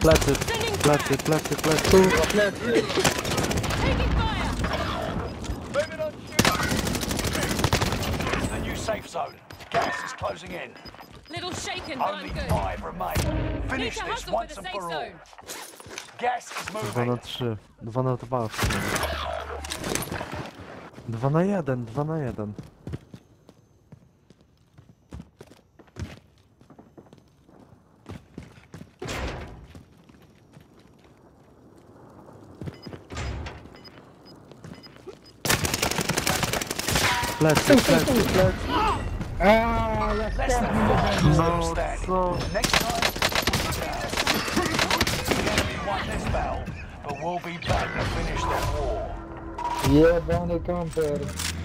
Plecy, plecy, plecy, plecy. Kurwa, plecy. A new safe zone. Gas is closing in. Little shaken, but I'm Only good. 5 remain. Need Finish to this hustle for once the and safe for all. zone. Gas is 2 na moving. 3, 2 na 2. 2 na 1, 2 na 1. Plecy, plecy, plecy. Aaa, ja Less than chciałem. 5 No standing. co? Next time, the enemy won this battle, but we'll be back to finish the war. Jebany kamper.